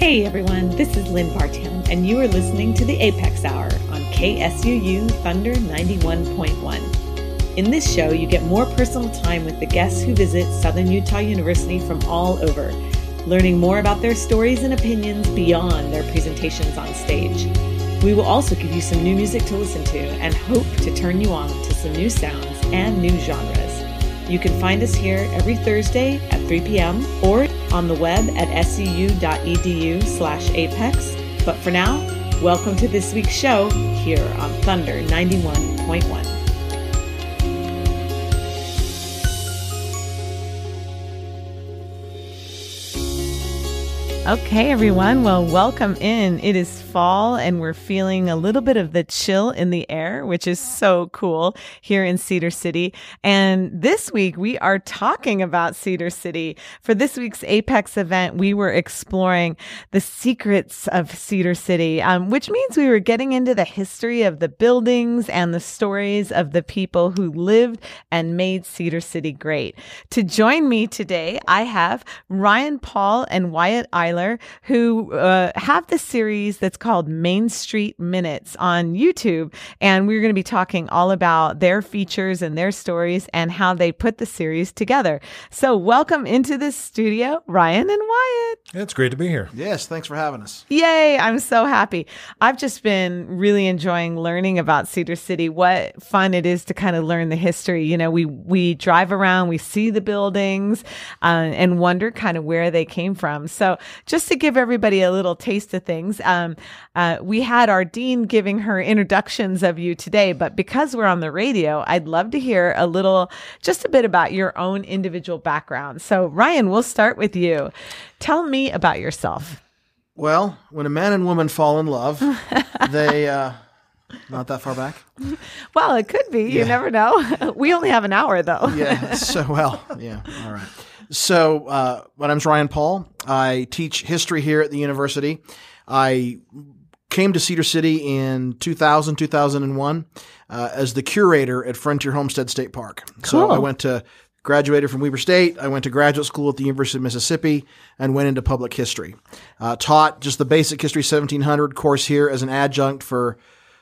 Hey everyone, this is Lynn Bartown, and you are listening to the A.P.E.X. Hour on KSUU Thunder 91.1. In this show, you get more personal time with the guests who visit Southern Utah University from all over, learning more about their stories and opinions beyond their presentations on stage. We will also give you some new music to listen to and hope to turn you on to some new sounds and new genres. You can find us here every Thursday at 3 p.m. or on the web at seu.edu/apex. But for now, welcome to this week's show here on Thunder 91.1. Okay, everyone. Well, welcome in. It is fall and we're feeling a little bit of the chill in the air, which is so cool here in Cedar City. And this week we are talking about Cedar City. For this week's A.P.E.X. event, we were exploring the secrets of Cedar City, which means we were getting into the history of the buildings and the stories of the people who lived and made Cedar City great. To join me today, I have Ryan Paul and Wyatt Eiler, who have the series that's called Main Street Minutes on YouTube. And we're going to be talking all about their features and their stories and how they put the series together. So welcome into the studio, Ryan and Wyatt. It's great to be here. Yes, thanks for having us. Yay, I'm so happy. I've just been really enjoying learning about Cedar City. What fun it is to kind of learn the history. You know, we drive around, we see the buildings and wonder kind of where they came from. So just to give everybody a little taste of things, we had our dean giving her introductions of you today, but because we're on the radio, I'd love to hear just a bit about your own individual background. So Ryan, we'll start with you. Tell me about yourself. Well, when a man and woman fall in love, they, not that far back? Well, it could be. You never know. We only have an hour though. Yeah. All right. So, my name's Ryan Paul. I teach history here at the university. I came to Cedar City in 2001, as the curator at Frontier Homestead State Park. Cool. So I graduated from Weber State. I went to graduate school at the University of Mississippi and went into public history. Taught just the basic history 1700 course here as an adjunct for,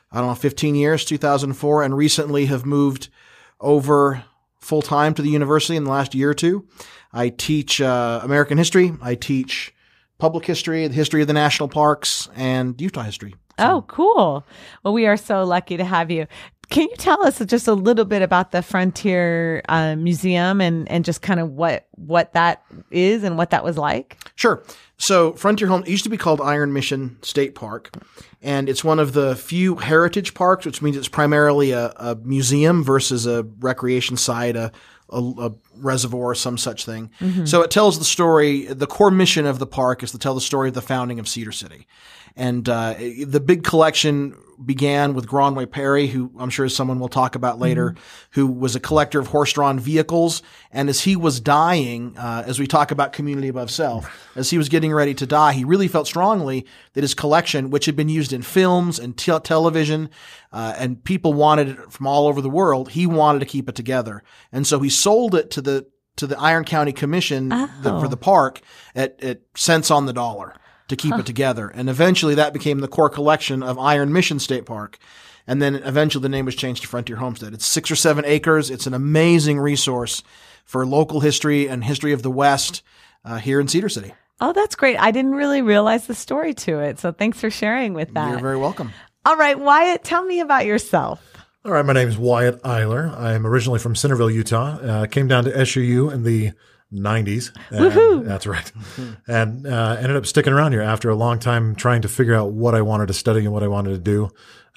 15 years, 2004, and recently have moved over full-time to the university in the last year or two. I teach American history. I teach public history, the history of the national parks, and Utah history. Oh, cool. Well, we are so lucky to have you. Can you tell us just a little bit about the Frontier Museum and just kind of what that is and what that was like? Sure. So Frontier Home used to be called Iron Mission State Park, and it's one of the few heritage parks, which means it's primarily a museum versus a recreation site, a reservoir, some such thing. Mm-hmm. So it tells the story. The core mission of the park is to tell the story of the founding of Cedar City. And the big collection began with Gronway Perry, who I'm sure someone will talk about later, who was a collector of horse-drawn vehicles. And as he was dying, as we talk about community above self, as he was getting ready to die, he really felt strongly that his collection, which had been used in films and television, and people wanted it from all over the world, he wanted to keep it together. And so he sold it to the Iron County Commission for the park at cents on the dollar to keep it together. And eventually that became the core collection of Iron Mission State Park. And then eventually the name was changed to Frontier Homestead. It's 6 or 7 acres. It's an amazing resource for local history and history of the West here in Cedar City. Oh, that's great. I didn't really realize the story to it. So thanks for sharing with that. You're very welcome. All right, Wyatt, tell me about yourself. All right, my name is Wyatt Eiler. I'm originally from Centerville, Utah. Came down to SUU in the 90s. Woohoo! That's right. And ended up sticking around here after a long time trying to figure out what I wanted to study and what I wanted to do.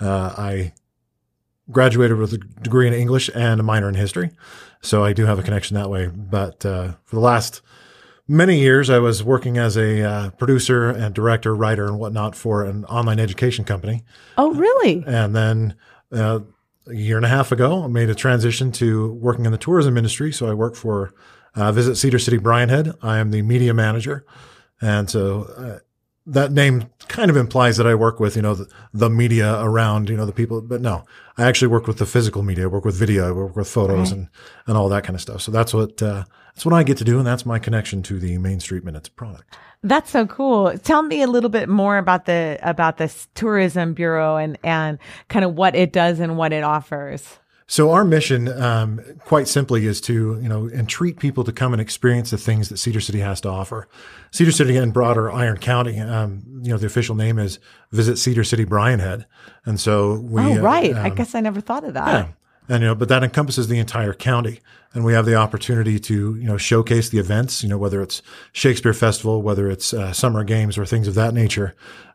I graduated with a degree in English and a minor in history. So I do have a connection that way. But for the last many years, I was working as a producer and director, writer, and whatnot for an online education company. Oh, really? And then a year and a half ago, I made a transition to working in the tourism industry. So I work for Visit Cedar City Bryan Head. I am the media manager. And so that name kind of implies that I work with, the media around, the people, but no, I actually work with the physical media. I work with video, I work with photos and all that kind of stuff. So that's what I get to do. And that's my connection to the Main Street Minutes product. That's so cool. Tell me a little bit more about this tourism bureau and kind of what it does and what it offers. So our mission, quite simply, is to, entreat people to come and experience the things that Cedar City has to offer. Cedar City and broader Iron County, the official name is Visit Cedar City Bryan Head. And so we... Oh, right. I guess I never thought of that. Yeah. And, but that encompasses the entire county. And we have the opportunity to, showcase the events, whether it's Shakespeare Festival, whether it's summer games or things of that nature.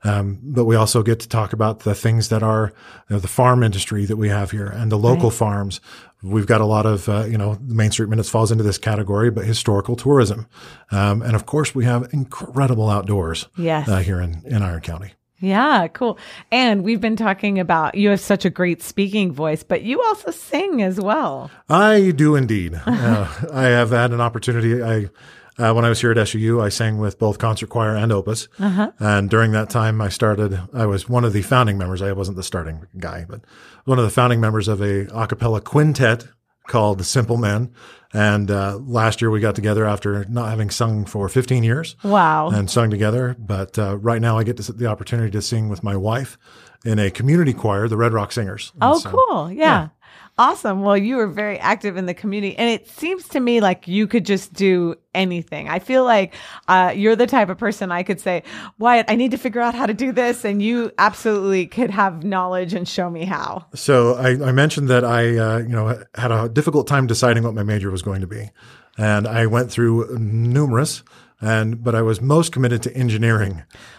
But we also get to talk about the things that are, the farm industry that we have here and the local farms. We've got a lot of, the Main Street Minutes falls into this category, but historical tourism. And of course, we have incredible outdoors here in Iron County. Yeah, cool. And we've been talking about, you have such a great speaking voice, but you also sing as well. I do indeed. I have had an opportunity. When I was here at SUU, I sang with both concert choir and opus. And during that time, I was one of the founding members. I wasn't the starting guy, but one of the founding members of a a cappella quintet called The Simple Men. And last year we got together after not having sung for 15 years. Wow. And sung together. But right now I get the opportunity to sing with my wife in a community choir, the Red Rock Singers. Oh, cool. Yeah. Awesome. Well, you were very active in the community, and it seems to me like you could just do anything. I feel like you're the type of person I could say, Wyatt, I need to figure out how to do this, and you absolutely could have knowledge and show me how. So I mentioned that I had a difficult time deciding what my major was going to be, and I went through numerous, but I was most committed to engineering,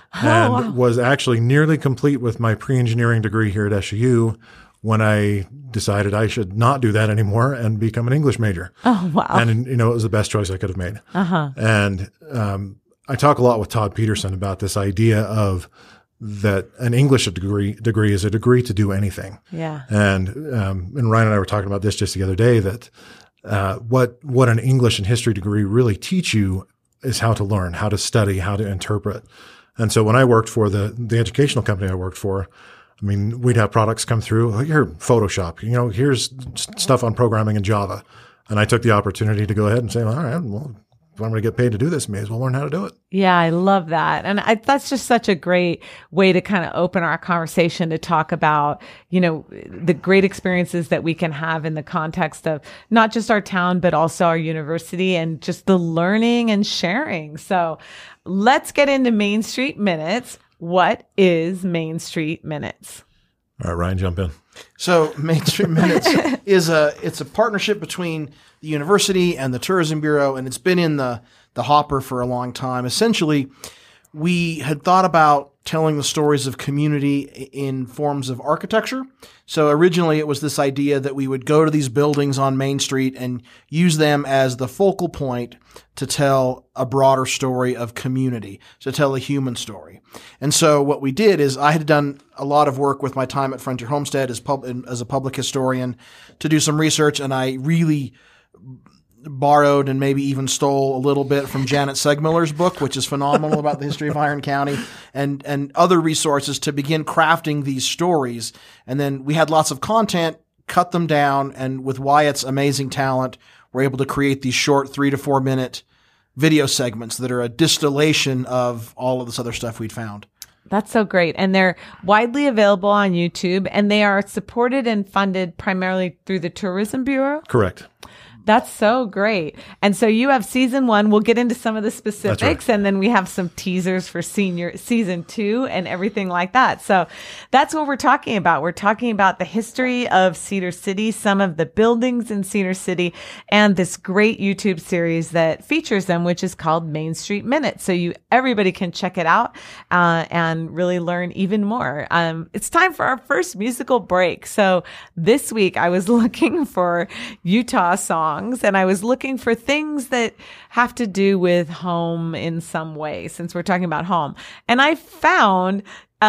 and was actually nearly complete with my pre-engineering degree here at SUU when I decided I should not do that anymore and become an English major. Oh, wow. And, it was the best choice I could have made. And I talk a lot with Todd Peterson about this idea of that an English degree is a degree to do anything. Yeah. And Ryan and I were talking about this just the other day, that what an English and history degree really teach you is how to learn, how to study, how to interpret. And so when I worked for the educational company I worked for, I mean, we'd have products come through, here, Photoshop, here's stuff on programming in Java. And I took the opportunity to go ahead and say, all right, well, if I'm going to get paid to do this, may as well learn how to do it. Yeah, I love that. And that's just such a great way to kind of open our conversation to talk about, the great experiences that we can have in the context of not just our town, but also our university and just the learning and sharing. So let's get into Main Street Minutes. What is Main Street Minutes? All right, Ryan, jump in. So Main Street Minutes it's a partnership between the university and the Tourism Bureau, and it's been in the hopper for a long time. Essentially, we had thought about telling the stories of community in forms of architecture. So originally it was this idea that we would go to these buildings on Main Street and use them as the focal point to tell a broader story of community, to tell a human story. And so what we did is I had done a lot of work with my time at Frontier Homestead as a public historian to do some research, and I really borrowed and maybe even stole a little bit from Janet Segmiller's book, which is phenomenal about the history of Iron County, and other resources to begin crafting these stories. And then we had lots of content, cut them down, and with Wyatt's amazing talent, we're able to create these short 3 to 4 minute video segments that are a distillation of all of this other stuff we'd found. That's so great. And they're widely available on YouTube, and they are supported and funded primarily through the Tourism Bureau? Correct. That's so great. And so you have season 1. We'll get into some of the specifics, right. And then we have some teasers for season 2 and everything like that. So that's what we're talking about. We're talking about the history of Cedar City, some of the buildings in Cedar City, and this great YouTube series that features them, which is called Main Street Minutes. So everybody can check it out and really learn even more. It's time for our first musical break. So this week I was looking for Utah songs, and I was looking for things that have to do with home in some way, since we're talking about home. And I found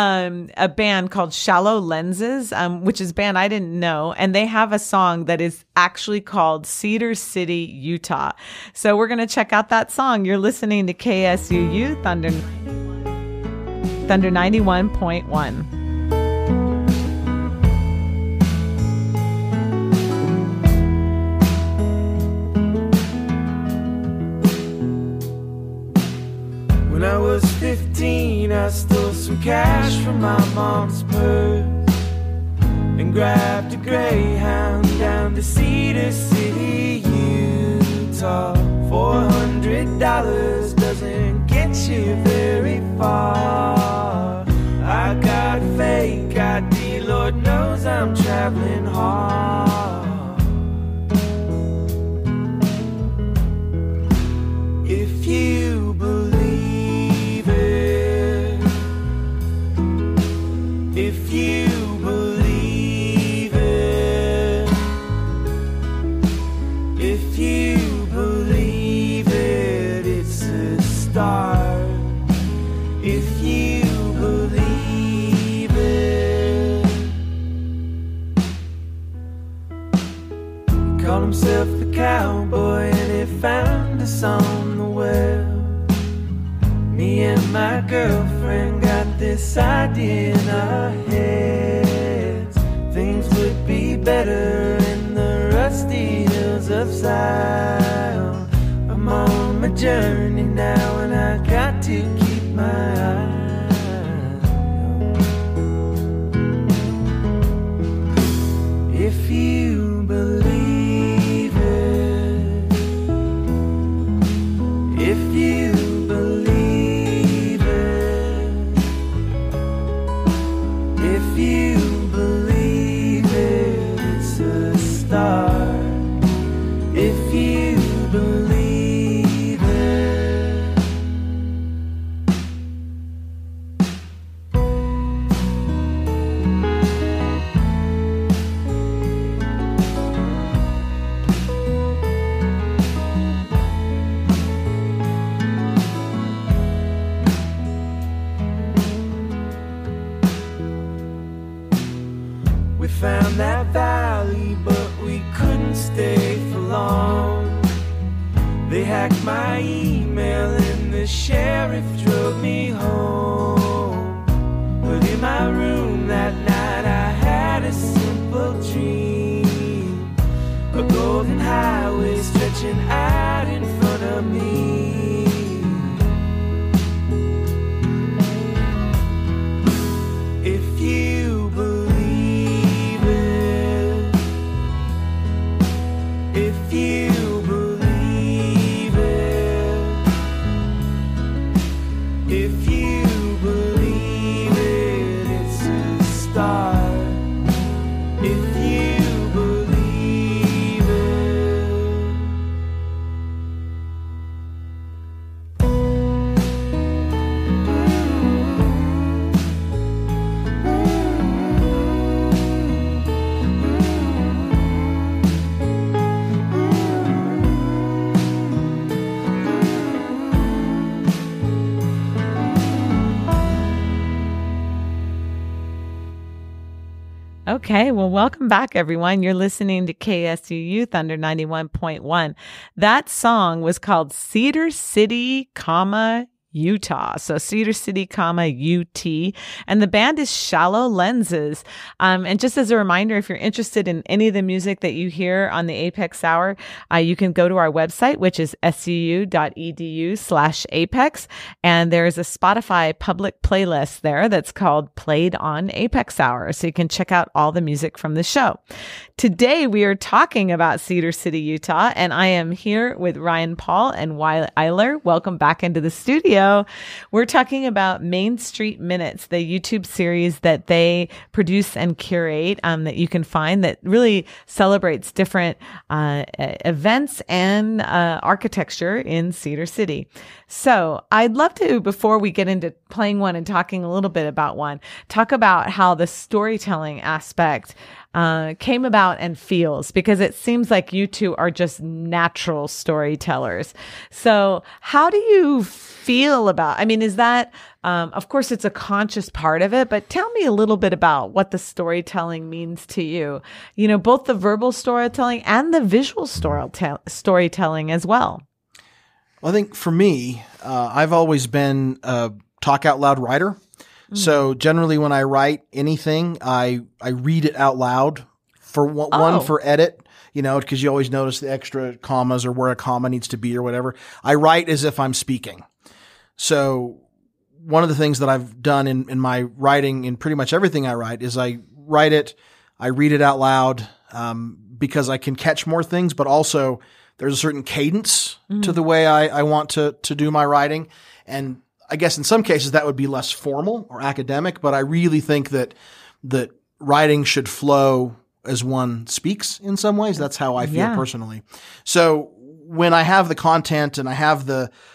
a band called Shallow Lenses, which is a band I didn't know. And they have a song that is actually called Cedar City, Utah. So we're going to check out that song. You're listening to KSUU Thunder. Thunder 91.1. When I was 15, I stole some cash from my mom's purse and grabbed a Greyhound down to Cedar City, Utah. $400 doesn't get you very far. I got fake ID, Lord knows I'm traveling hard. If you believe it, if you believe it, if you believe it, it's a start. If you believe it. He called himself the cowboy and he found us on the web. Me and my girlfriend got this idea in our heads. Things would be better in the rusty hills of Zion. I'm on my journey now and I got to keep my eye on. If you believe it, if you believe it, if you believe it, it's a start. If you believe it. We found that valley, but we couldn't stay for long. They hacked my email and the sheriff drove me home. But in my room that night I had a simple dream. A golden highway stretching out in front of me. If you believe it, if you believe it, if you believe it, it's a start. If you believe it. Okay, well, welcome back, everyone. You're listening to KSUU Thunder 91.1. That song was called Cedar City, Utah. So Cedar City, UT. And the band is Shallow Lenses. And just as a reminder, if you're interested in any of the music that you hear on the A.P.E.X. Hour, you can go to our website, which is suu.edu/A.P.E.X. And there's a Spotify public playlist there that's called Played on A.P.E.X. Hour. So you can check out all the music from the show. Today, we are talking about Cedar City, Utah, and I am here with Ryan Paul and Wyatt Eiler. Welcome back into the studio. We're talking about Main Street Minutes, the YouTube series that they produce and curate that you can find that really celebrates different events and architecture in Cedar City. So I'd love to, before we get into playing one and talking a little bit about one, talk about how the storytelling aspect came about and feels, because it seems like you two are just natural storytellers. So how do you feel about, I mean, is that, of course it's a conscious part of it, but tell me a little bit about what the storytelling means to you, you know, both the verbal storytelling and the visual storytelling as well. Well, I think for me, I've always been a talk out loud writer. So generally when I write anything, I read it out loud for one for edit, because you always notice the extra commas or where a comma needs to be or whatever. I write as if I'm speaking. So one of the things that I've done in my writing, in pretty much everything I write, is I write it, I read it out loud, because I can catch more things, but also there's a certain cadence to the way I want to do my writing. And I guess in some cases that would be less formal or academic, but I really think that writing should flow as one speaks in some ways. That's how I feel personally. So when I have the content and I have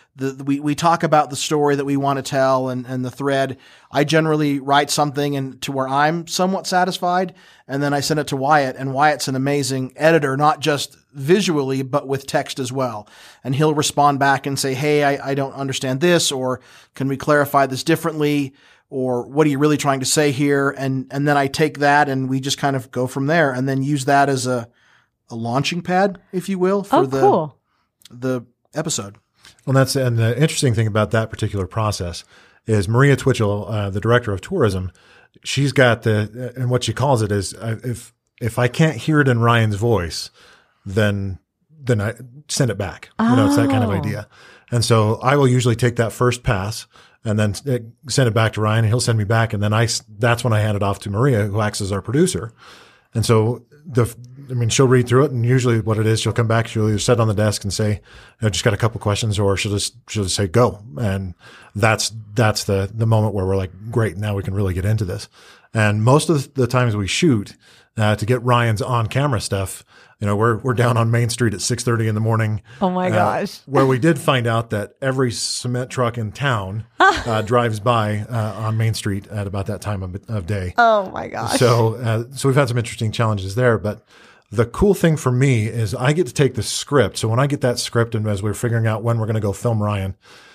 we talk about the story that we want to tell and the thread, I generally write something and to where I'm somewhat satisfied, and then I send it to Wyatt, and Wyatt's an amazing editor, not just visually, but with text as well. And he'll respond back and say, hey, I don't understand this, or can we clarify this differently? Or what are you really trying to say here? And then I take that and we just kind of go from there, and then use that as a launching pad, if you will, for the episode. Well, and the interesting thing about that particular process is Maria Twitchell, the director of tourism, she's got and what she calls it is, if I can't hear it in Ryan's voice, then I send it back. It's that kind of idea. And so I will usually take that first pass and then send it back to Ryan, and he'll send me back. And then that's when I hand it off to Maria, who acts as our producer. And so she'll read through it, and usually what it is, she'll come back, she'll either sit on the desk and say, just got a couple questions, or she'll just say, go. And that's the moment where we're like, great, now we can really get into this. And most of the times we shoot, to get Ryan's on camera stuff, we're down on Main Street at 6:30 in the morning. Oh my gosh. Where we did find out that every cement truck in town, drives by, on Main Street at about that time of day. Oh my gosh. So we've had some interesting challenges there, but the cool thing for me is I get to take the script. So when I get that script, and as we're figuring out when we're going to go film Ryan,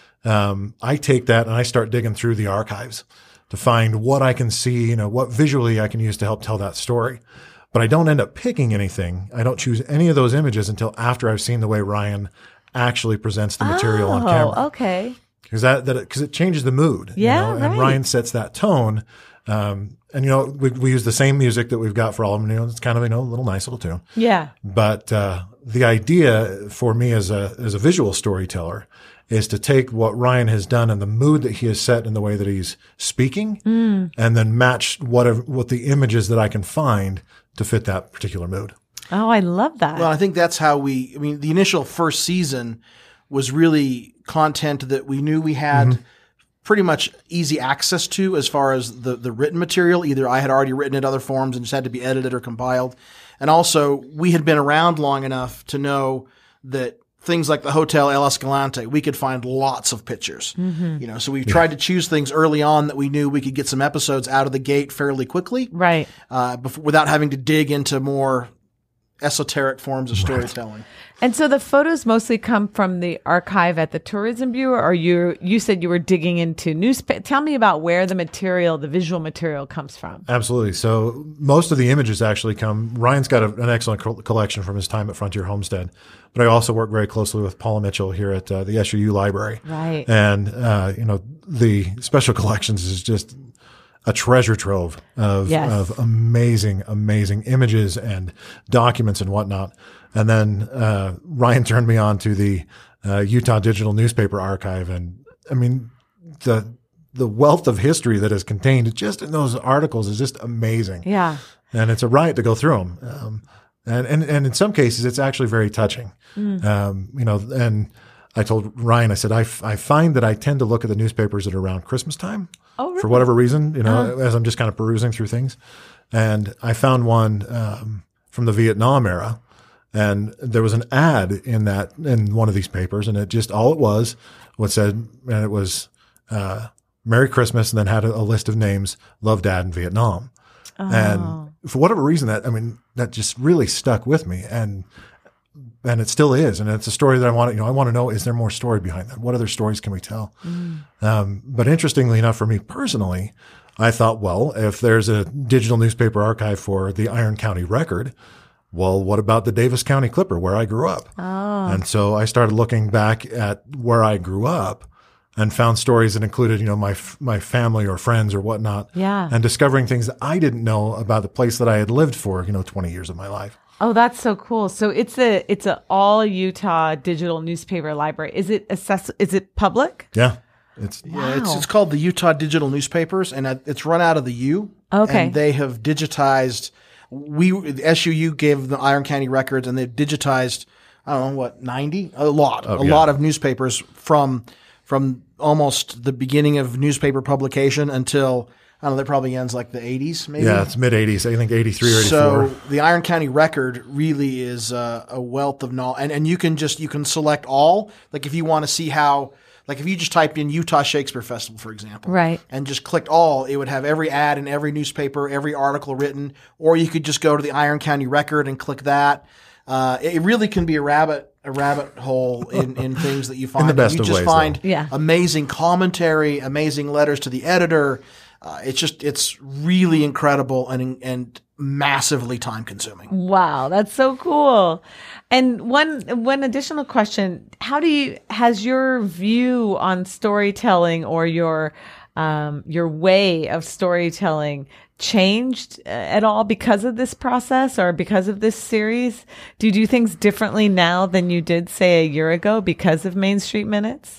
I take that and I start digging through the archives to find what I can see, what visually I can use to help tell that story. But I don't end up picking anything. I don't choose any of those images until after I've seen the way Ryan actually presents the material on camera. Oh, okay. Because it changes the mood. Yeah, and right. Ryan sets that tone. And we use the same music that we've got for all of them. It's kind of a nice little tune. Yeah. But the idea for me as a visual storyteller is to take what Ryan has done and the mood that he has set in the way that he's speaking, and then match what the images that I can find to fit that particular mood. Oh, I love that. Well, I think that's how the initial first season was really content that we knew we had pretty much easy access to as far as the written material. Either I had already written it other forms and just had to be edited or compiled. And also we had been around long enough to know that things like the Hotel El Escalante, we could find lots of pictures. So we tried to choose things early on that we knew we could get some episodes out of the gate fairly quickly. Right. Without having to dig into more esoteric forms of storytelling. And so the photos mostly come from the archive at the Tourism Bureau, or you said you were digging into newspaper. Tell me about where the visual material comes from. Absolutely. So most of the images actually Ryan's got an excellent collection from his time at Frontier Homestead, but I also work very closely with Paula Mitchell here at the SUU Library. Right. And, the special collections is just a treasure trove of amazing, amazing images and documents and whatnot. And then Ryan turned me on to the Utah Digital Newspaper Archive. And the wealth of history that is contained just in those articles is just amazing. Yeah. And it's a riot to go through them. And in some cases, it's actually very touching. And I told Ryan, I said, I find that I tend to look at the newspapers at around Christmas time. Oh, really? For whatever reason, as I'm just kind of perusing through things. And I found one from the Vietnam era. And there was an ad in one of these papers, and it just, all it was said, and it was, Merry Christmas, and then had a list of names, Love Dad in Vietnam. Oh. And for whatever reason that just really stuck with me. And it still is. And it's a story that I want to know, is there more story behind that? What other stories can we tell? But interestingly enough, for me personally, I thought, well, if there's a digital newspaper archive for the Iron County Record, well, what about the Davis County Clipper, where I grew up? Oh. And so I started looking back at where I grew up, and found stories that included, my family or friends or whatnot. Yeah. And discovering things that I didn't know about the place that I had lived for, 20 years of my life. Oh, that's so cool. So it's a all Utah digital newspaper library. Is it public? Yeah. It's called the Utah Digital Newspapers, and it's run out of the U. Okay. And they have digitized. SUU gave the Iron County Records, and they've digitized, I don't know what, 90? A lot of newspapers from almost the beginning of newspaper publication until, I don't know, that probably ends like the 80s, maybe? Yeah, it's mid-80s. I think 83 or 84. So the Iron County Record really is a wealth of knowledge. And you can select all. Like if you want to see how, like if you just typed in Utah Shakespeare Festival, for example. Right. And just clicked all, it would have every ad in every newspaper, every article written. Or you could just go to the Iron County Record and click that. It really can be a rabbit hole in things that you find. In the best you of just ways, find though. amazing commentary, amazing letters to the editor. It's really incredible and massively time consuming. Wow, that's so cool. And one additional question, has your view on storytelling or your way of storytelling changed at all because of this process or because of this series? Do you do things differently now than you did, say, a year ago because of Main Street Minutes?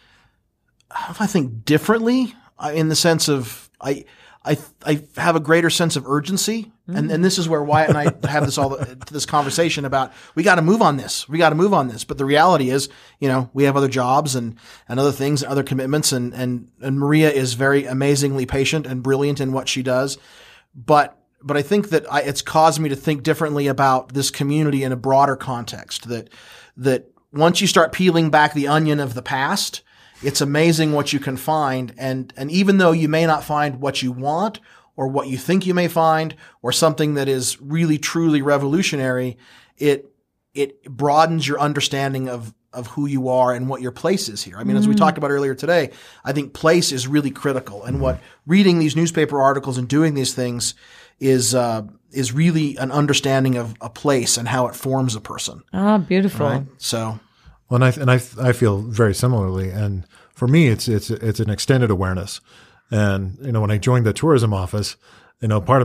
I think differently in the sense of I have a greater sense of urgency, and this is where Wyatt and I have this conversation about we got to move on this. But the reality is, we have other jobs and other things, and other commitments, and Maria is very amazingly patient and brilliant in what she does. But I think that it's caused me to think differently about this community in a broader context. That once you start peeling back the onion of the past, it's amazing what you can find. And even though you may not find what you want or what you think you may find or something that is really, truly revolutionary, it broadens your understanding of who you are and what your place is here. I mean, as we talked about earlier today, I think place is really critical. And what reading these newspaper articles and doing these things is really an understanding of a place and how it forms a person. Ah, beautiful. Right? So. Well, and I feel very similarly. And for me, it's an extended awareness. And, when I joined the tourism office, part of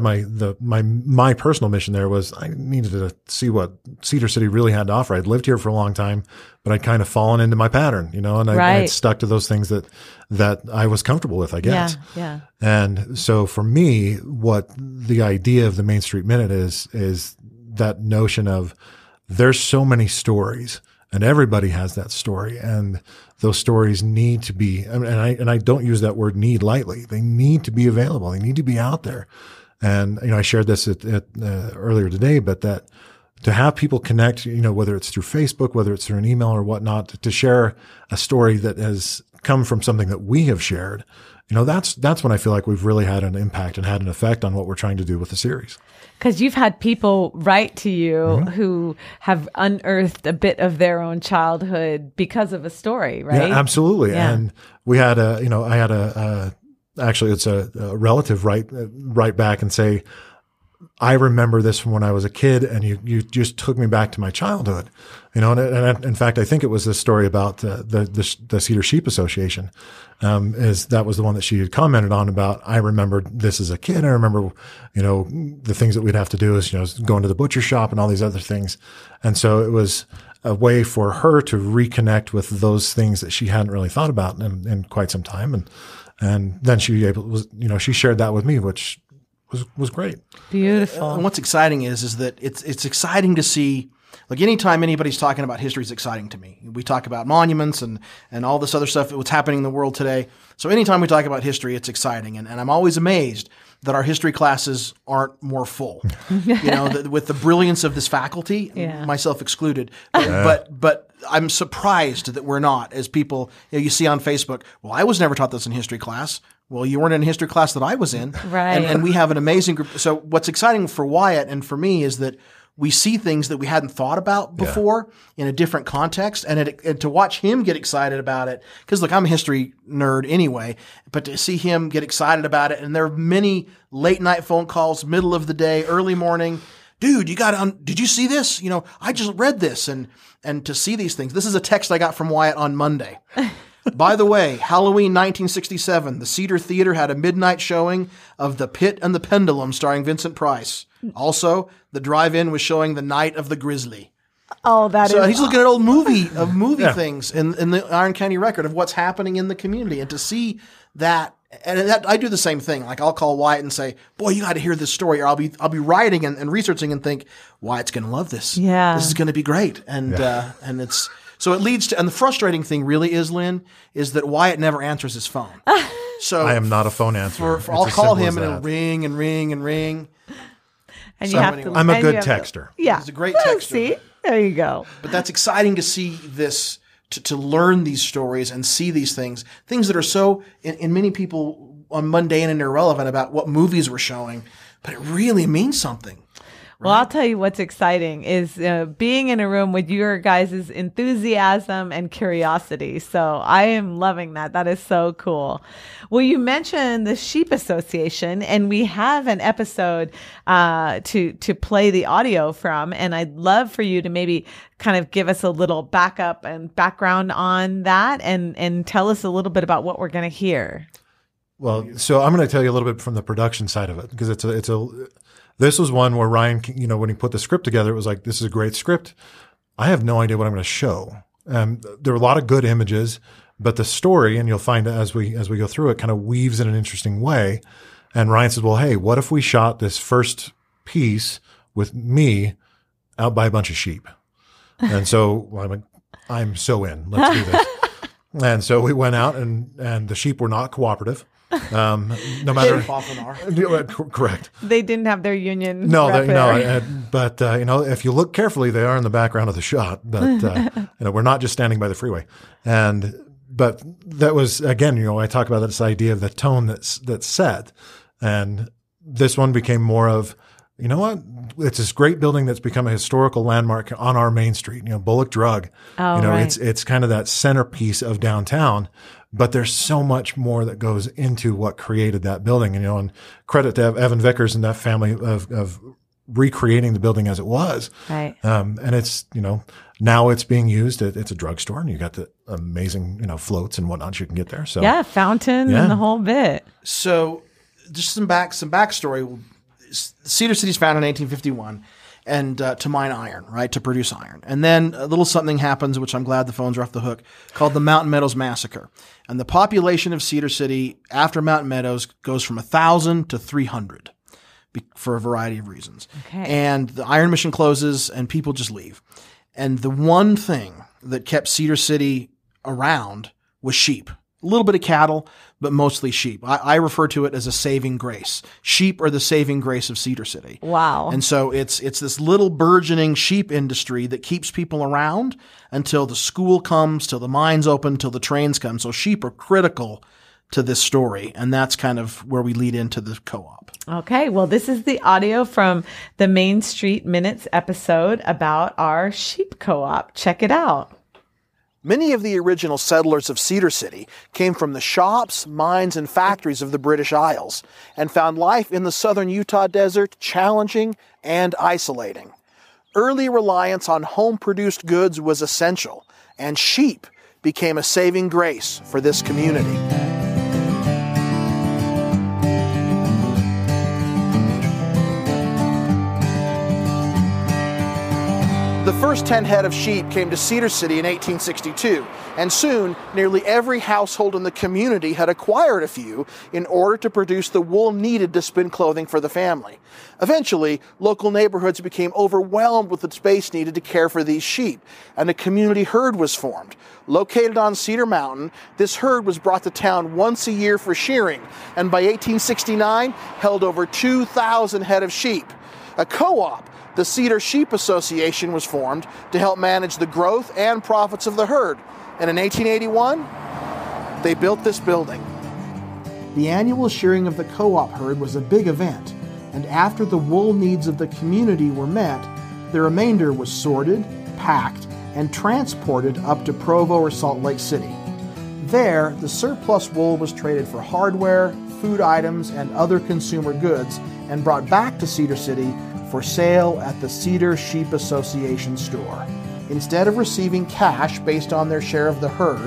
my personal mission there was I needed to see what Cedar City really had to offer. I'd lived here for a long time, but I'd kind of fallen into my pattern, and I'd stuck to those things that I was comfortable with, I guess. Yeah. And so for me, what the idea of the Main Street Minute is that notion of there's so many stories. And everybody has that story, and those stories need to be. And I don't use that word "need" lightly. They need to be available. They need to be out there. And I shared this earlier today, but that to have people connect, whether it's through Facebook, whether it's through an email or whatnot, to share a story that has come from something that we have shared. That's when I feel like we've really had an impact and had an effect on what we're trying to do with the series. Because you've had people write to you who have unearthed a bit of their own childhood because of a story, right? Yeah, absolutely. Yeah. And we had actually it's a relative write back and say, I remember this from when I was a kid, and you just took me back to my childhood, and in fact, I think it was this story about the Cedar Sheep Association. That was the one that she had commented on about. I remember this as a kid. I remember, the things that we'd have to do is, going to the butcher shop and all these other things. And so it was a way for her to reconnect with those things that she hadn't really thought about in quite some time. And then she shared that with me, which was great. Beautiful. And what's exciting is that it's exciting to see. Like anytime anybody's talking about history is exciting to me. We talk about monuments and all this other stuff, what's happening in the world today. So anytime we talk about history, it's exciting. And I'm always amazed that our history classes aren't more full. With the brilliance of this faculty, myself excluded. But I'm surprised that we're not, as people you see on Facebook. Well, I was never taught this in history class. Well, you weren't in a history class that I was in. Right. And we have an amazing group. So what's exciting for Wyatt and for me is that we see things that we hadn't thought about before in a different context, and to watch him get excited about it. Because look, I'm a history nerd anyway, but to see him get excited about it, and there are many late night phone calls, middle of the day, early morning. Dude, did you see this? I just read this, and to see these things. This is a text I got from Wyatt on Monday. By the way, Halloween 1967, the Cedar Theater had a midnight showing of The Pit and the Pendulum starring Vincent Price. Also, the drive-in was showing The Night of the Grizzly. Oh, So he's looking at old movie Yeah. things in the Iron County Record of what's happening in the community, and to see that, and that, I do the same thing. Like I'll call Wyatt and say, "Boy, you got to hear this story," or I'll be writing and researching and think, Wyatt's going to love this. Yeah. This is going to be great, and it's so it leads to. And the frustrating thing really is, Lynn, is that Wyatt never answers his phone. So I am not a phone answerer. I'll It's as call simple him as and it'll that. ring and ring and ring. And So you have anyway. to. I'm a and good you have texter. Yeah, He's a great Oh, texter. See, there you go. But that's exciting to see this, to learn these stories and see these things that are so, in many people, mundane and irrelevant about what movies we're showing, but it really means something. Well, I'll tell you what's exciting is being in a room with your guys' enthusiasm and curiosity. So I am loving that. That is so cool. Well, you mentioned the Sheep Association, and we have an episode to play the audio from. And I'd love for you to maybe kind of give us a little backup and background on that, and tell us a little bit about what we're going to hear. Well, so I'm going to tell you a little bit from the production side of it, because this was one where Ryan, when he put the script together, it was like, this is a great script. I have no idea what I'm going to show. There were a lot of good images, but the story, and you'll find as we go through it, kind of weaves in an interesting way. And Ryan says, well, hey, what if we shot this first piece with me out by a bunch of sheep? And so I'm like, I'm so in. Let's do this. And so we went out, and the sheep were not cooperative. No matter Often are. correct. They didn't have their union. No, rep there. but if you look carefully, they are in the background of the shot. But we're not just standing by the freeway. But that was, again, I talk about this idea of the tone that's set, and this one became more of, you know what? It's this great building that's become a historical landmark on our main street. Bullock Drug. Oh, right. It's kind of that centerpiece of downtown. But there's so much more that goes into what created that building, and credit to Evan Vickers and that family of recreating the building as it was. Right. And it's, now it's being used. It's a drugstore, and you got the amazing, floats and whatnot you can get there. So Yeah, fountain Yeah. and the whole bit. So just some backstory. Cedar City's founded in 1851. And to mine iron, right, to produce iron. And then a little something happens, which I'm glad the phones are off the hook, called the Mountain Meadows Massacre. And the population of Cedar City after Mountain Meadows goes from 1,000 to 300 for a variety of reasons. Okay. And the iron mission closes and people just leave. And the one thing that kept Cedar City around was sheep. A little bit of cattle, but mostly sheep. I refer to it as a saving grace. Sheep are the saving grace of Cedar City. Wow. And so it's this little burgeoning sheep industry that keeps people around until the school comes, till the mines open, till the trains come. So sheep are critical to this story, and that's kind of where we lead into the co-op. Okay, well, this is the audio from the Main Street Minutes episode about our sheep co-op. Check it out. Many of the original settlers of Cedar City came from the shops, mines, and factories of the British Isles and found life in the southern Utah desert challenging and isolating. Early reliance on home-produced goods was essential, and sheep became a saving grace for this community. The first 10 head of sheep came to Cedar City in 1862, and soon nearly every household in the community had acquired a few in order to produce the wool needed to spin clothing for the family. Eventually, local neighborhoods became overwhelmed with the space needed to care for these sheep, and a community herd was formed. Located on Cedar Mountain, this herd was brought to town once a year for shearing, and by 1869 held over 2,000 head of sheep. A co-op, the Cedar Sheep Association, was formed to help manage the growth and profits of the herd. And in 1881, they built this building. The annual shearing of the co-op herd was a big event, and after the wool needs of the community were met, the remainder was sorted, packed, and transported up to Provo or Salt Lake City. There, the surplus wool was traded for hardware, food items, and other consumer goods, and brought back to Cedar City for sale at the Cedar Sheep Association store. Instead of receiving cash based on their share of the herd,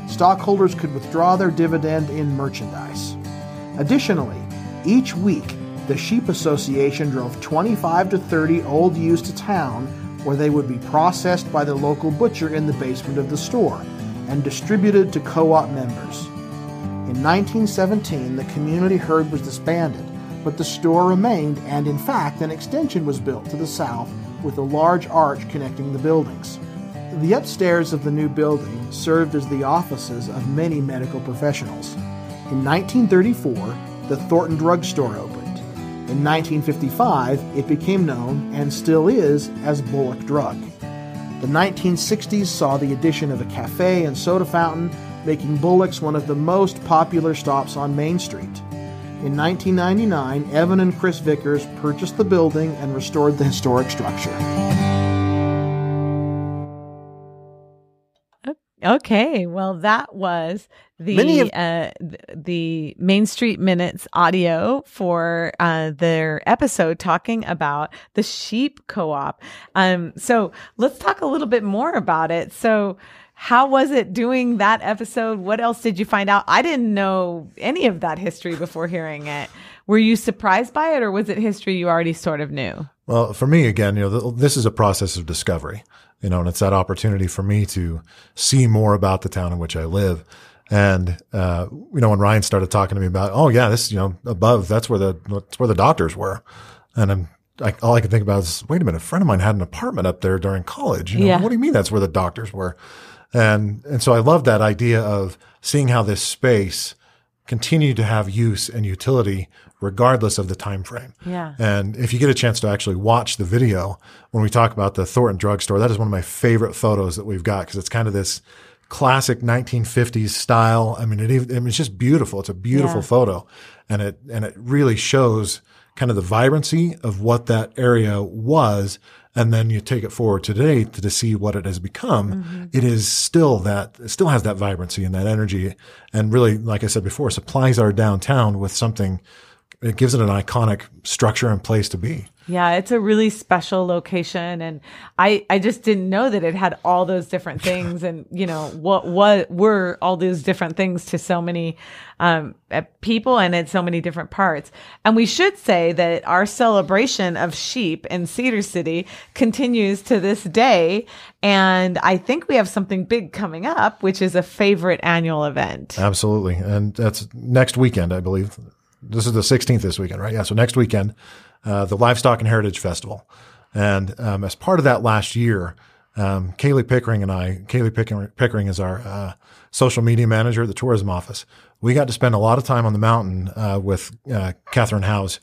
stockholders could withdraw their dividend in merchandise. Additionally, each week, the Sheep Association drove 25 to 30 old ewes to town where they would be processed by the local butcher in the basement of the store and distributed to co-op members. In 1917, the community herd was disbanded, but the store remained, and in fact, an extension was built to the south with a large arch connecting the buildings. The upstairs of the new building served as the offices of many medical professionals. In 1934, the Thornton Drug Store opened. In 1955, it became known, and still is, as Bullock Drug. The 1960s saw the addition of a cafe and soda fountain, making Bullock's one of the most popular stops on Main Street. In 1999, Evan and Chris Vickers purchased the building and restored the historic structure. Okay, well, that was the Main Street Minutes audio for their episode talking about the sheep co-op. So let's talk a little bit more about it. So how was it doing that episode? What else did you find out? I didn't know any of that history before hearing it. Were you surprised by it, or was it history you already sort of knew? Well, for me, again, this is a process of discovery. And it's that opportunity for me to see more about the town in which I live. And, when Ryan started talking to me about, oh yeah, this, above, that's where the doctors were. And all I could think about is, wait a minute, a friend of mine had an apartment up there during college. What do you mean that's where the doctors were? And so I love that idea of seeing how this space continued to have use and utility regardless of the time frame. Yeah. And if you get a chance to actually watch the video, when we talk about the Thornton Drug Store, that is one of my favorite photos that we've got, because it's kind of this classic 1950s style. I mean, it's just beautiful. It's a beautiful photo, and it really shows kind of the vibrancy of what that area was. And then you take it forward today to see what it has become. Mm-hmm. It still has that vibrancy and that energy. And really, like I said before, supplies our downtown with something. It gives it an iconic structure and place to be. Yeah, it's a really special location. And I just didn't know that it had all those different things. And, what were all those different things to so many people and in so many different parts. And we should say that our celebration of sheep in Cedar City continues to this day. And I think we have something big coming up, which is a favorite annual event. Absolutely. And that's next weekend, I believe. This is the 16th this weekend, right? Yeah. So next weekend, the Livestock and Heritage Festival. And as part of that last year, Kaylee Pickering is our social media manager at the tourism office. We got to spend a lot of time on the mountain with Carolyn Howe's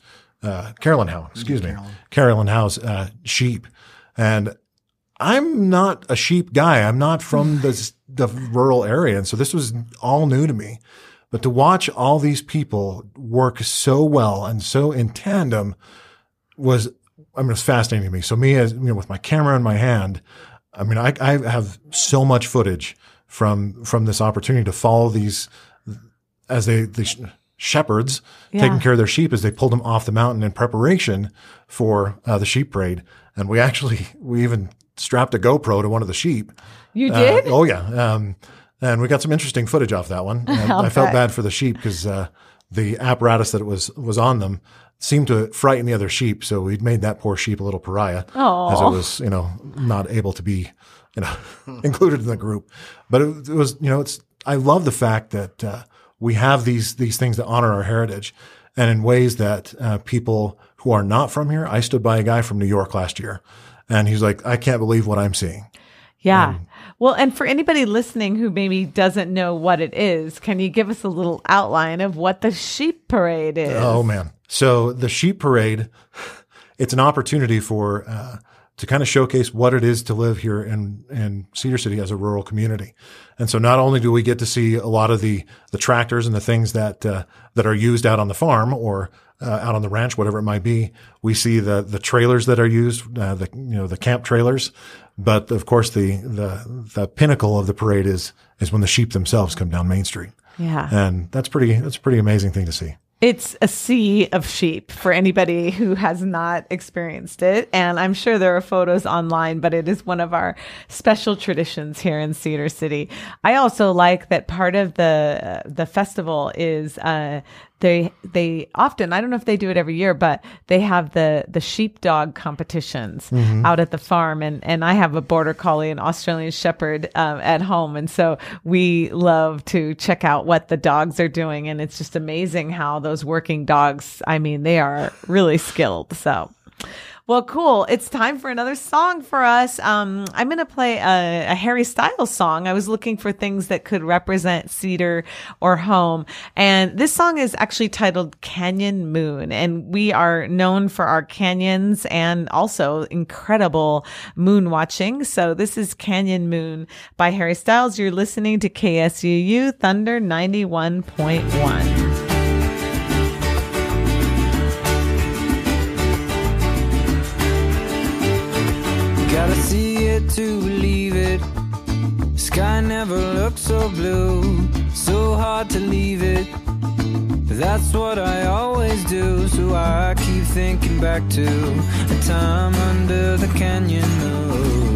sheep. And I'm not a sheep guy. I'm not from the rural area. And so this was all new to me. But to watch all these people work so well and so in tandem was fascinating to me. So me, as with my camera in my hand, I have so much footage from this opportunity to follow these as the shepherds taking care of their sheep as they pulled them off the mountain in preparation for the sheep parade. And we even strapped a GoPro to one of the sheep. You did? Oh yeah. And we got some interesting footage off that one. And I felt bad for the sheep because the apparatus that was on them seemed to frighten the other sheep. So we'd made that poor sheep a little pariah as it was, not able to be, included in the group. But it was, I love the fact that we have these things that honor our heritage, and in ways that people who are not from here. I stood by a guy from New York last year, and he's like, I can't believe what I'm seeing. Yeah. Well, and for anybody listening who maybe doesn't know what it is, can you give us a little outline of what the sheep parade is? Oh man. So the sheep parade, it's an opportunity for, to kind of showcase what it is to live here in Cedar City as a rural community. And so not only do we get to see a lot of the tractors and the things that are used out on the farm or out on the ranch, whatever it might be, we see the trailers that are used, the camp trailers. But of course, the pinnacle of the parade is when the sheep themselves come down Main Street. Yeah. And that's a pretty amazing thing to see. It's a sea of sheep for anybody who has not experienced it. And I'm sure there are photos online, but it is one of our special traditions here in Cedar City. I also like that part of the festival is they often, I don't know if they do it every year, but they have the sheepdog competitions out at the farm. And I have a border collie, an Australian shepherd at home. And so we love to check out what the dogs are doing. And it's just amazing how those working dogs, I mean, they are really skilled. So, well, cool. It's time for another song for us. I'm going to play a Harry Styles song. I was looking for things that could represent Cedar or home. And this song is actually titled Canyon Moon. And we are known for our canyons and also incredible moon watching. So this is Canyon Moon by Harry Styles. You're listening to KSUU Thunder 91.1. Gotta see it to believe it. Sky never looked so blue, so hard to leave it. That's what I always do, so I keep thinking back to a time under the canyon moon.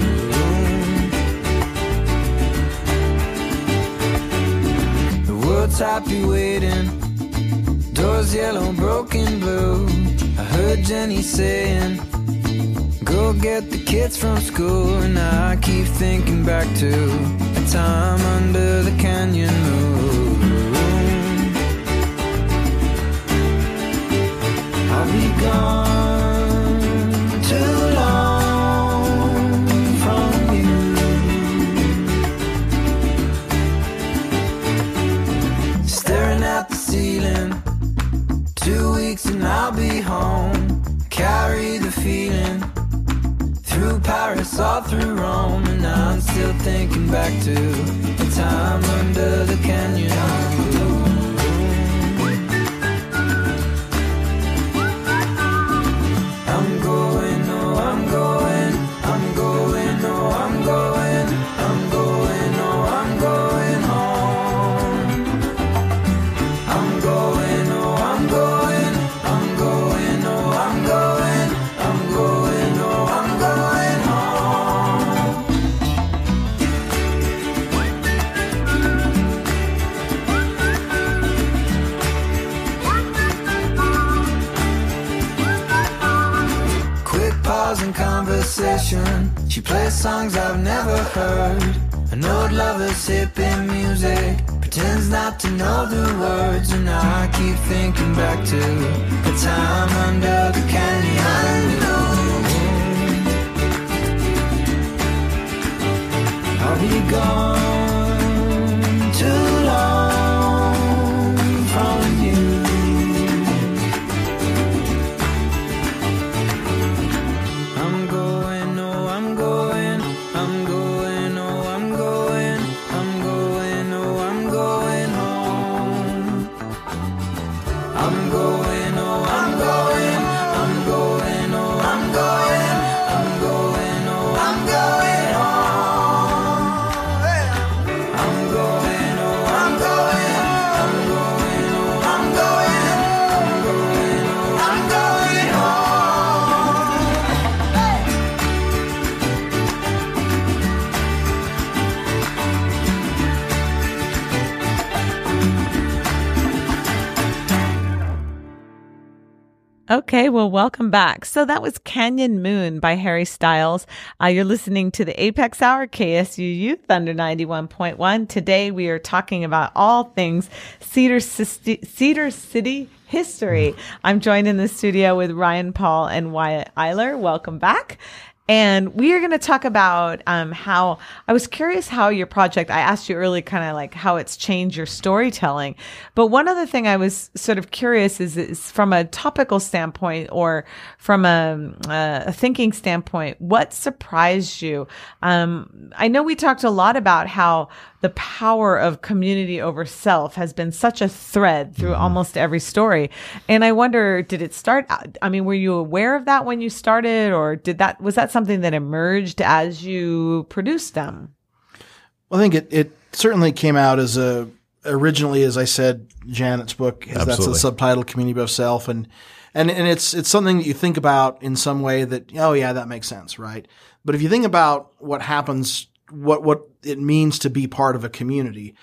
The world's happy waiting, doors yellow, broken blue. I heard Jenny saying, go get the kids from school, and I keep thinking back to a time under the canyon moon. I'll be gone too long from you. Staring at the ceiling, 2 weeks and I'll be home. Carry the feeling through Paris, all through Rome, and I'm still thinking back to the time under the canyon. I'm going, oh, I'm going, I'm going, oh, I'm going, I'm going, oh, I'm going home. I'm going, oh, I'm going, I'm going, oh, I'm going, I'm going, oh, I'm going home. Quick pause in conversation. She plays songs I've never heard. An old lover's hippie music, pretends not to know the words, and I keep thinking back to the time under the canyon. I'll be gone too long from you. I'm going, oh, I'm going, I'm going, oh, I'm going, I'm going, oh, I'm going home. I'm going, oh, I'm going, I'm going, oh, I'm going, I'm going, oh, I'm going home. I'm going, oh, I'm going, I'm going, oh, I'm going, I'm going, oh, I'm going home. Okay, well, welcome back. So that was Canyon Moon by Harry Styles. You're listening to the A.P.E.X. Hour, KSUU, Thunder 91.1. Today we are talking about all things Cedar City history. I'm joined in the studio with Ryan Paul and Wyatt Eiler. Welcome back. And we are going to talk about how I was curious how your project, I asked you earlier kind of like how it's changed your storytelling. But one other thing I was sort of curious is from a topical standpoint or from a thinking standpoint, what surprised you? I know we talked a lot about how the power of community over self has been such a thread through almost every story. And I wonder, did it start? I mean, were you aware of that when you started, or was that something that emerged as you produced them? Well, I think it certainly came out as originally, as I said, Janet's book, that's the Absolutely. subtitle, Community Above Self. And it's something that you think about in some way that, oh yeah, that makes sense, right? But if you think about what happens, what it means to be part of a community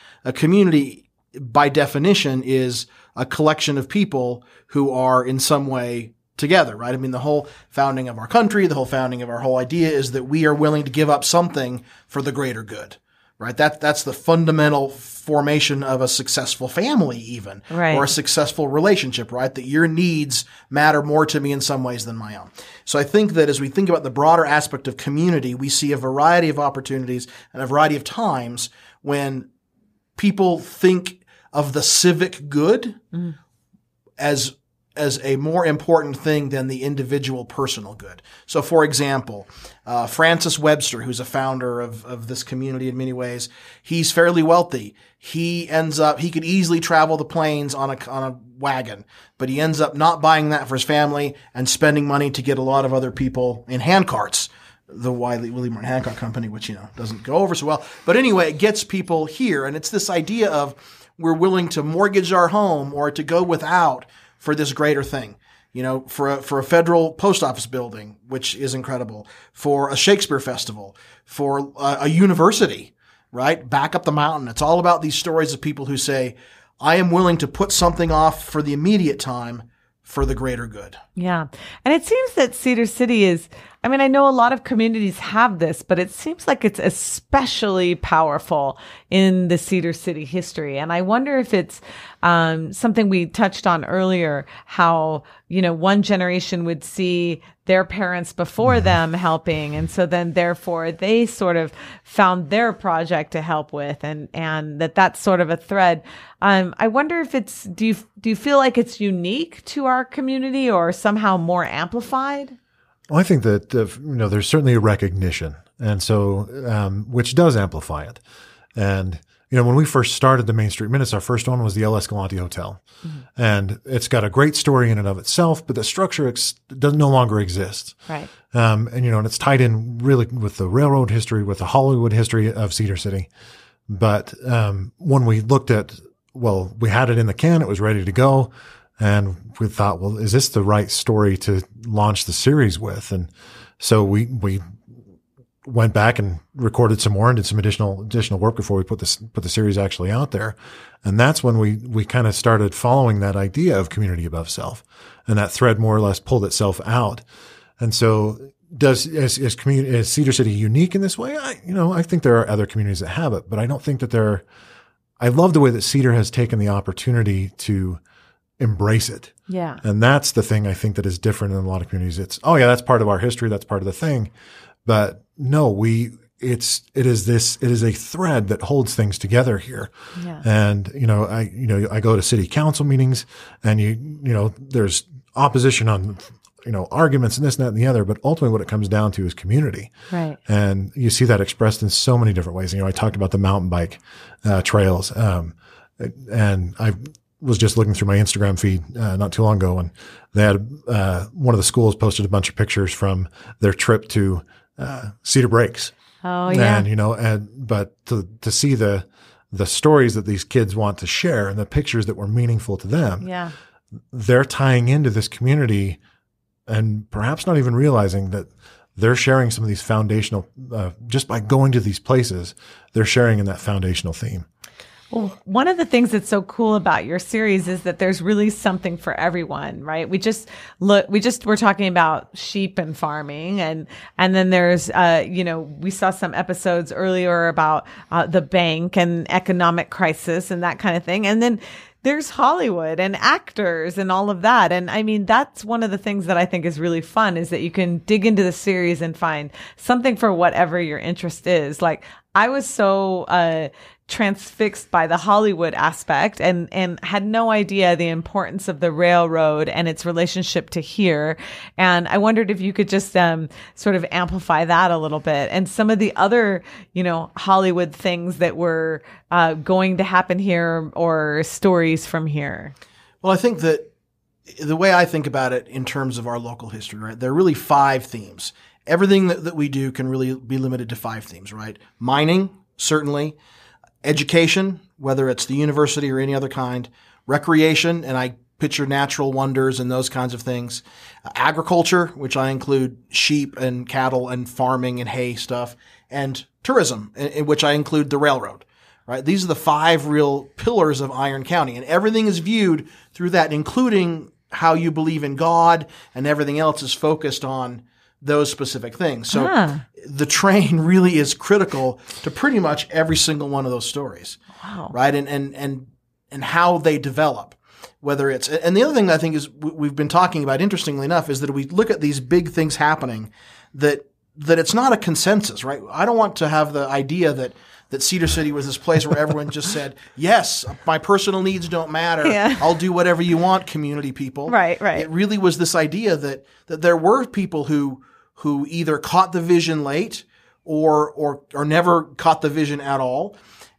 by definition is a collection of people who are in some way together, right? I mean, the whole founding of our country, the whole founding of our whole idea is that we are willing to give up something for the greater good, right? That's the fundamental formation of a successful family even, Right. or a successful relationship, right? That your needs matter more to me in some ways than my own. So I think that as we think about the broader aspect of community, we see a variety of opportunities and a variety of times when people think of the civic good as a more important thing than the individual personal good. So, for example, Francis Webster, who's a founder of this community in many ways, he's fairly wealthy. He could easily travel the plains on a wagon, but he ends up not buying that for his family and spending money to get a lot of other people in handcarts. The William Morton Hancock Company, which, doesn't go over so well. But anyway, it gets people here. And it's this idea of we're willing to mortgage our home or to go without for this greater thing. For a federal post office building, which is incredible, for a Shakespeare festival, for a university, right? Back up the mountain. It's all about these stories of people who say, I am willing to put something off for the immediate time for the greater good. Yeah. And it seems that Cedar City I know a lot of communities have this, but it seems like it's especially powerful in the Cedar City history. And I wonder if it's something we touched on earlier, how, one generation would see their parents before them helping. And so then therefore they sort of found their project to help with and that's sort of a thread. I wonder if do you feel like it's unique to our community or somehow more amplified? Well, I think that, there's certainly a recognition, and so, which does amplify it. And, when we first started the Main Street Minutes, our first one was the El Escalante Hotel. Mm-hmm. And it's got a great story in and of itself, but the structure no longer exists. Right. And it's tied in really with the railroad history, with the Hollywood history of Cedar City. But, when we looked at, we had it in the can, it was ready to go. And we thought, well, is this the right story to launch the series with? And so we went back and recorded some more and did some additional work before we put the series actually out there. And that's when we kind of started following that idea of community above self, and that thread more or less pulled itself out. And so is Cedar City unique in this way? I think there are other communities that have it, but I don't think that I love the way that Cedar has taken the opportunity to embrace it. Yeah. And that's the thing I think that is different in a lot of communities. It's, oh yeah, that's part of our history. That's part of the thing. But no, it is a thread that holds things together here. Yeah. And, I go to city council meetings and there's opposition on, arguments and this and that and the other, but ultimately what it comes down to is community. Right. And you see that expressed in so many different ways. I talked about the mountain bike, trails. And I was just looking through my Instagram feed not too long ago, and they had one of the schools posted a bunch of pictures from their trip to Cedar Breaks. Oh yeah. And but to see the stories that these kids want to share and the pictures that were meaningful to them, yeah, they're tying into this community, and perhaps not even realizing that they're sharing some of these foundational just by going to these places, they're sharing in that foundational theme. Well, one of the things that's so cool about your series is that there's really something for everyone, right? We're talking about sheep and farming, and then there's, we saw some episodes earlier about the bank and economic crisis and that kind of thing. And then there's Hollywood and actors and all of that. And I mean, that's one of the things that I think is really fun, is that you can dig into the series and find something for whatever your interest is. Like, I was so, transfixed by the Hollywood aspect and had no idea the importance of the railroad and its relationship to here. And I wondered if you could just sort of amplify that a little bit, and some of the other, Hollywood things that were going to happen here or stories from here. Well, I think that the way I think about it in terms of our local history, right, there are really 5 themes. Everything that we do can really be limited to 5 themes, right? Mining, certainly. education, whether it's the university or any other kind, recreation, and I picture natural wonders and those kinds of things, agriculture, which I include sheep and cattle and farming and hay stuff, and tourism, in which I include the railroad. Right? These are the 5 real pillars of Iron County, and everything is viewed through that, including how you believe in God, and everything else is focused on those specific things. So the train really is critical to pretty much every single one of those stories. Wow. Right? And how they develop. Whether it's, and the other thing that I think is we've been talking about, interestingly enough, is that we look at these big things happening, that it's not a consensus, right? I don't want to have the idea that Cedar City was this place where everyone just said, yes, my personal needs don't matter. Yeah. I'll do whatever you want, community people. Right. It really was this idea that there were people who either caught the vision late or never caught the vision at all,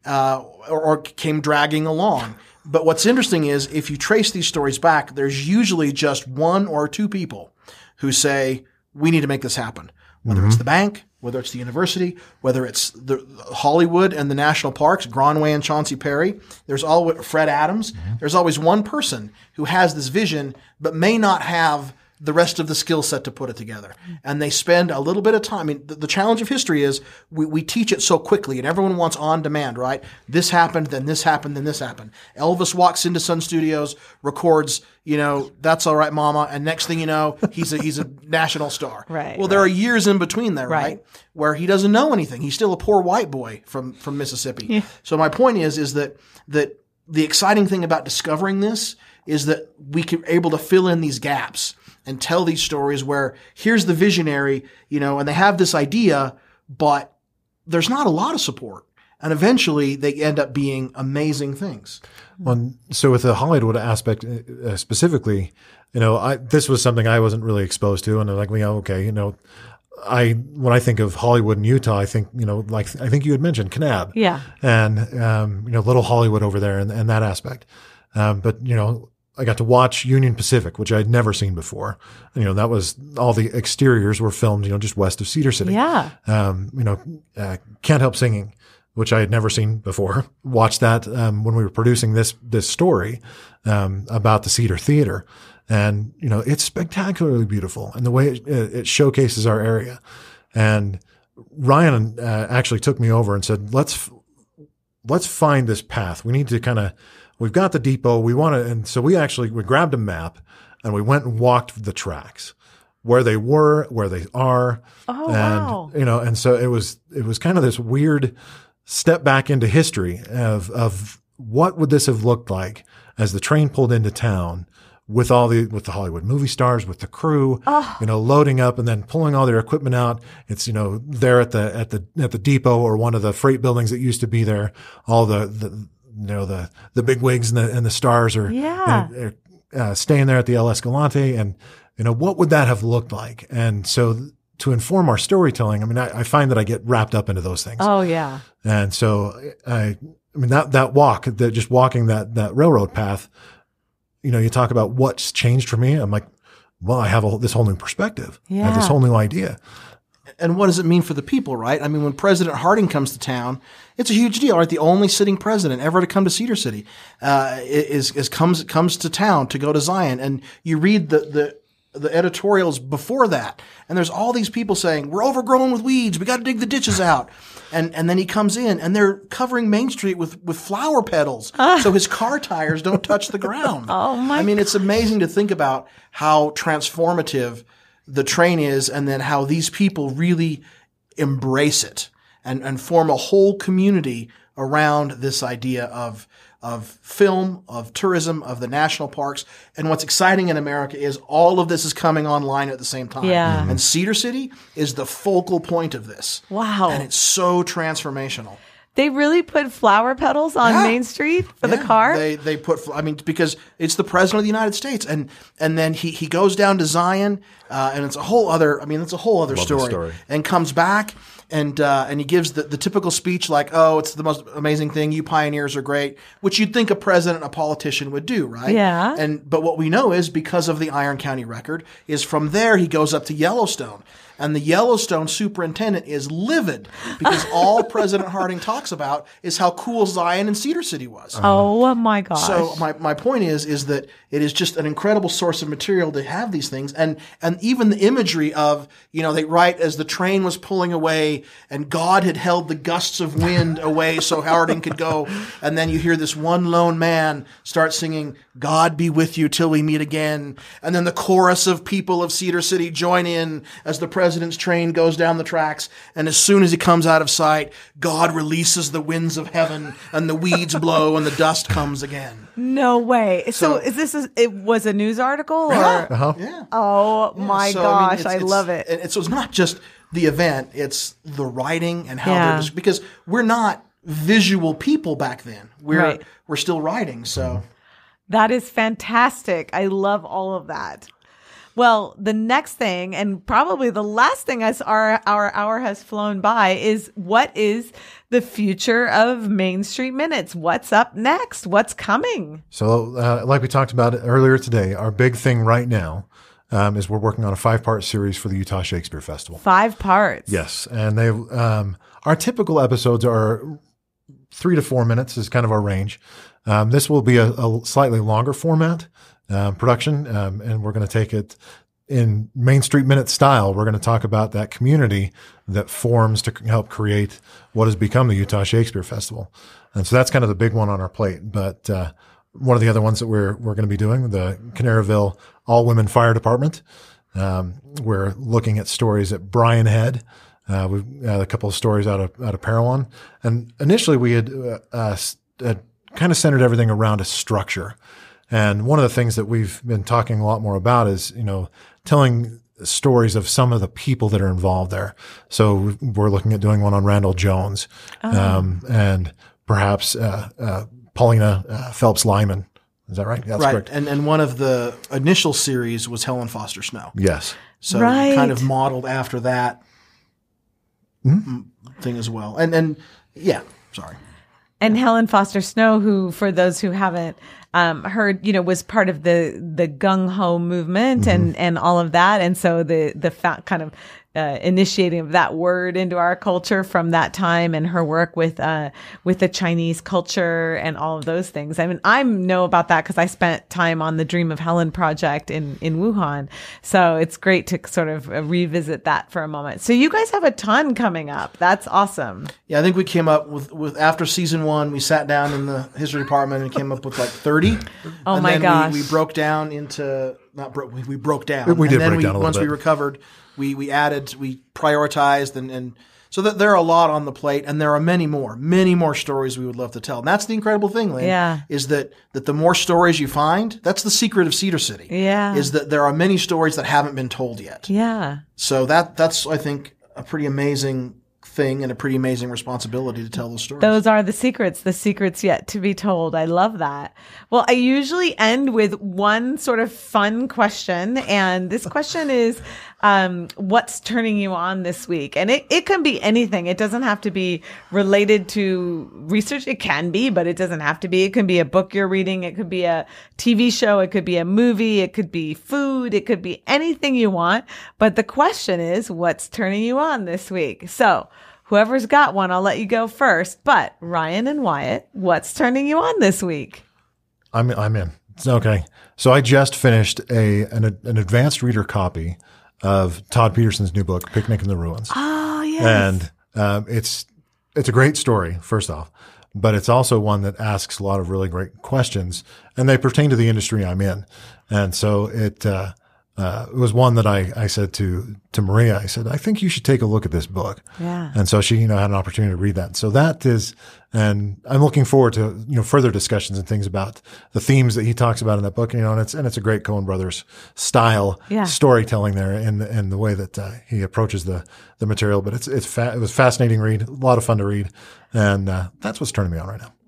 or came dragging along. But what's interesting is if you trace these stories back, there's usually just 1 or 2 people who say, we need to make this happen. Whether it's the bank, whether it's the university, whether it's the Hollywood and the national parks, Gronway and Chauncey Perry, there's always Fred Adams. There's always one person who has this vision but may not have the rest of the skill set to put it together. And they spend a little bit of time. I mean, the challenge of history is we teach it so quickly and everyone wants on demand, right? This happened, then this happened, then this happened. Elvis walks into Sun Studios, records, That's All Right, Mama. And next thing you know, he's a national star. Right. Well, there are years in between there, right? Where he doesn't know anything. He's still a poor white boy from Mississippi. Yeah. So my point is that the exciting thing about discovering this is that we can able to fill in these gaps and tell these stories where here's the visionary, and they have this idea, but there's not a lot of support. And eventually they end up being amazing things. Well, so with the Hollywood aspect specifically, this was something I wasn't really exposed to. And I'm like, okay, when I think of Hollywood in Utah, I think, I think you had mentioned Kanab. Yeah. And, little Hollywood over there and that aspect. But, I got to watch Union Pacific, which I'd never seen before. That was all the exteriors were filmed, just west of Cedar City. Yeah. Can't Help Singing, which I had never seen before. Watched that, when we were producing this story, about the Cedar Theater. And, it's spectacularly beautiful and the way it showcases our area. And Ryan, actually took me over and said, let's find this path. We need to we've got the depot. We want to, and so we grabbed a map and we went and walked the tracks where they were, where they are. Oh, and, wow. And so it was kind of this weird step back into history of what would this have looked like as the train pulled into town with the Hollywood movie stars, with the crew, loading up and then pulling all their equipment out. It's, there at the depot or one of the freight buildings that used to be there, all the big wigs and the stars are staying there at the El Escalante. And, what would that have looked like? And so to inform our storytelling, I find that I get wrapped up into those things. Oh, yeah. And so that walk, just walking that railroad path, you talk about what's changed for me. I'm like, well, I have this whole new perspective. Yeah. I have this whole new idea. And what does it mean for the people, right? When President Harding comes to town, it's a huge deal, right? The only sitting president ever to come to Cedar City comes to town to go to Zion. And you read the editorials before that, and there's all these people saying, we're overgrown with weeds, we got to dig the ditches out. And then he comes in, and they're covering Main Street with flower petals so his car tires don't touch the ground. Oh, my it's amazing to think about how transformative the train is, and then how these people really embrace it and form a whole community around this idea of film, of tourism, of the national parks. And what's exciting in America is all of this is coming online at the same time. Yeah. And Cedar City is the focal point of this. Wow. And it's so transformational. They really put flower petals on Main Street for the car? They put, because it's the president of the United States. And then he goes down to Zion, and it's a whole other, story. And comes back, and he gives the typical speech like, "Oh, it's the most amazing thing. You pioneers are great," which you'd think a president, a politician would do, right? Yeah. But what we know is because of the Iron County record is from there he goes up to Yellowstone. And the Yellowstone superintendent is livid because all President Harding talks about is how cool Zion and Cedar City was. Oh my gosh. So my point is that it is just an incredible source of material to have these things. And even the imagery of, they write as the train was pulling away and God had held the gusts of wind away so Harding could go. And then you hear this one lone man start singing, "God be with you till we meet again." And then the chorus of people of Cedar City join in as the president's train goes down the tracks. And as soon as he comes out of sight, God releases the winds of heaven and the weeds blow and the dust comes again. No way. So it was a news article? Or? Yeah. Oh my gosh. I love it. So it's not just the event, it's the writing and how they're just, because we're not visual people back then. We're still writing. So that is fantastic. I love all of that. Well, the next thing, and probably the last thing as our hour has flown by, is what is the future of Main Street Minutes? What's up next? What's coming? So like we talked about earlier today, our big thing right now is we're working on a 5-part series for the Utah Shakespeare Festival. 5 parts? Yes. And our typical episodes are 3 to 4 minutes is kind of our range. This will be a slightly longer format production, and we're going to take it in Main Street Minute style. We're going to talk about that community that forms to help create what has become the Utah Shakespeare Festival. And so that's kind of the big one on our plate. But one of the other ones that we're going to be doing, the Canaryville All-Women Fire Department. We're looking at stories at Bryan Head. We've had a couple of stories out of Parowan. And initially we had kind of centered everything around a structure. And one of the things that we've been talking a lot more about is, telling stories of some of the people that are involved there. So we're looking at doing one on Randall Jones, and perhaps Paulina Phelps Lyman. Is that right? That's correct. And one of the initial series was Helen Foster Snow. Yes. So kind of modeled after that thing as well. And Helen Foster Snow, who, for those who haven't heard, was part of the gung ho movement and all of that. And so the kind of initiating of that word into our culture from that time, and her work with the Chinese culture and all of those things. I mean, I know about that because I spent time on the Dream of Helen project in Wuhan. So it's great to sort of revisit that for a moment. So you guys have a ton coming up. That's awesome. Yeah, I think we came up with after season 1, we sat down in the history department and came up with like 30. Oh and my then gosh. We broke down into, we broke down. We did break down a little bit. Once we recovered, we added, we prioritized, and so that there are a lot on the plate, and there are many more stories we would love to tell. And that's the incredible thing, Lynn, is that the more stories you find, that's the secret of Cedar City. Yeah. Is that there are many stories that haven't been told yet. Yeah. So that's, I think, a pretty amazing thing and a pretty amazing responsibility to tell those stories. Those are the secrets yet to be told. I love that. Well, I usually end with one sort of fun question, and this question is, what's turning you on this week? And it can be anything. It doesn't have to be related to research. It can be, but it doesn't have to be. It can be a book you're reading. It could be a TV show. It could be a movie. It could be food. It could be anything you want. But the question is, what's turning you on this week? So whoever's got one, I'll let you go first. But Ryan and Wyatt, what's turning you on this week? I'm in. It's okay. So I just finished an advanced reader copy of Todd Peterson's new book, Picnic in the Ruins. Oh, yes. And it's a great story, first off, but it's also one that asks a lot of really great questions, and they pertain to the industry I'm in. And so it was one that I said to Maria, I said, I think you should take a look at this book. Yeah. And so she, had an opportunity to read that. So that is, and I'm looking forward to, further discussions and things about the themes that he talks about in that book, and it's a great Coen Brothers style storytelling there in the way that he approaches the material. But it was a fascinating read, a lot of fun to read. And that's what's turning me on right now.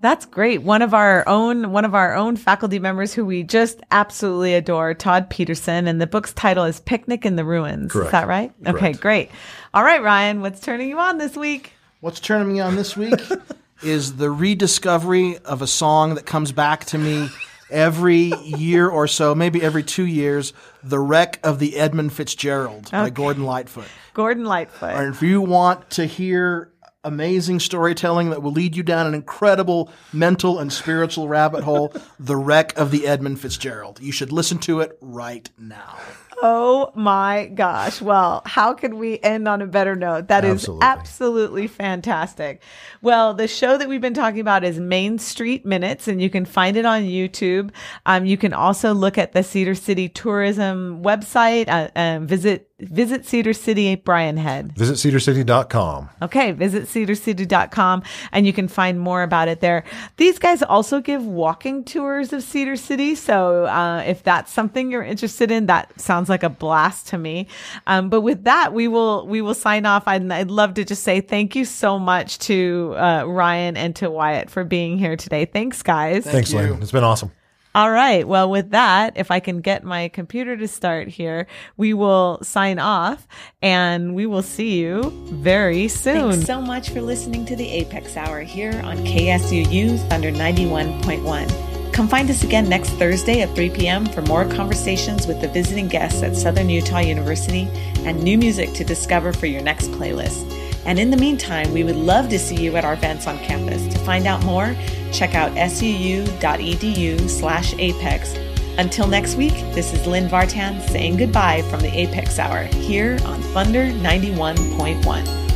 That's great. One of our own faculty members who we just absolutely adore, Todd Peterson, and the book's title is Picnic in the Ruins. Correct. Is that right? Correct. Okay, great. All right, Ryan, what's turning you on this week? What's turning me on this week is the rediscovery of a song that comes back to me every year or so, maybe every 2 years, The Wreck of the Edmund Fitzgerald by Gordon Lightfoot. Gordon Lightfoot. And if you want to hear amazing storytelling that will lead you down an incredible mental and spiritual rabbit hole, The Wreck of the Edmund Fitzgerald. You should listen to it right now. Oh my gosh. Well, how could we end on a better note? That is absolutely fantastic. Well, the show that we've been talking about is Main Street Minutes, and you can find it on YouTube. You can also look at the Cedar City Tourism website. Visit Cedar City, Brian Head. Visit cedarcity.com. Okay, visit cedarcity.com, and you can find more about it there. These guys also give walking tours of Cedar City, so if that's something you're interested in, that sounds like a blast to me. But with that, we will sign off. I'd love to just say thank you so much to Ryan and to Wyatt for being here today. Thanks, guys. Thanks, Lynn. It's been awesome. All right. Well, with that, if I can get my computer to start here, we will sign off and we will see you very soon. Thanks so much for listening to the A.P.E.X. Hour here on KSUU Thunder 91.1. Come find us again next Thursday at 3 p.m. for more conversations with the visiting guests at Southern Utah University and new music to discover for your next playlist. And in the meantime, we would love to see you at our events on campus. To find out more, check out suu.edu/APEX. Until next week, this is Lynn Vartan saying goodbye from the A.P.E.X. Hour here on Thunder 91.1.